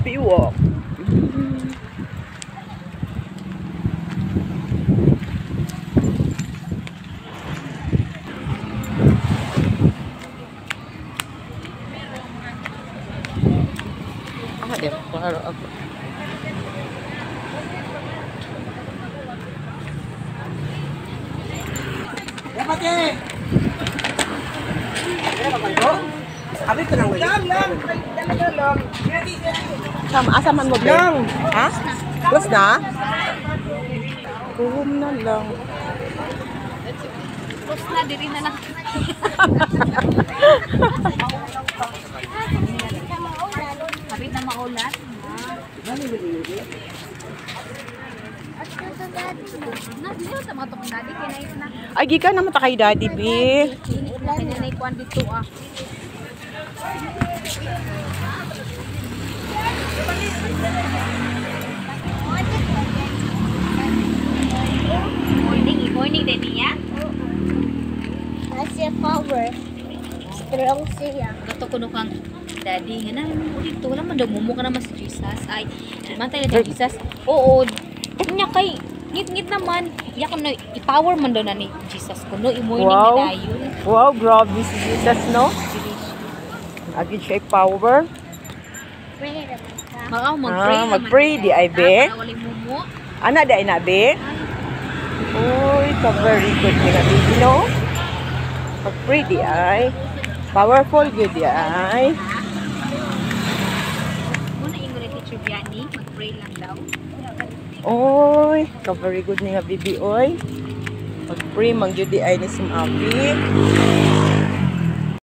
baywalk. Dia para ako. Dapat eh. Abi ko lang. Lang. Asa man mo ba? Ha? Close na? Kuhum na lang. Close na, diri na lang. Kapit na maulan. Ay, gikan naman ta kay Daddy B. Kanya na ikuan dito ah. Morning din niya. Nasa power. Strong siya. Gato kuno kang daddy nga na dito wala man daw mumo ka naman si Jesus. Ay, man tayo na Jesus. Oo. Kanya kay ngit-ngit naman. Iya ko na i-power man daw na ni Jesus kuno i-morning Wow. na dayon. Wow, grabe si Jesus, no? Agi siya power. Pray naman ka. Mao mag-pray. Ah, mag-pray di ay be. Para wala mumo. Ana di ay na be. Uy, ka very good ni nga baby, no? Mag-pray di ay. Powerful good di ay. Muna yung mga teacher Biani, mag-pray lang daw. Oy, ka very good ni nga baby, oy. Mag-pray mang jud di ay ni Sim Abi.